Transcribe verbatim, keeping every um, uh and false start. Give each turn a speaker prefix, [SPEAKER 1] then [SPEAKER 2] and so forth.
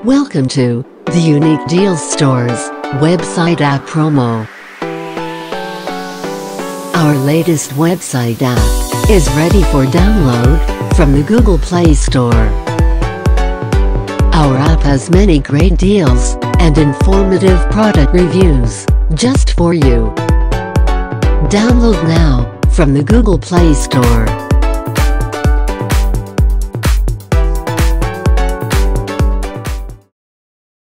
[SPEAKER 1] Welcome to the Unique Deals Stores website app promo. Our latest website app is ready for download from the Google Play Store. Our app has many great deals and informative product reviews just for you. Download now from the Google Play Store.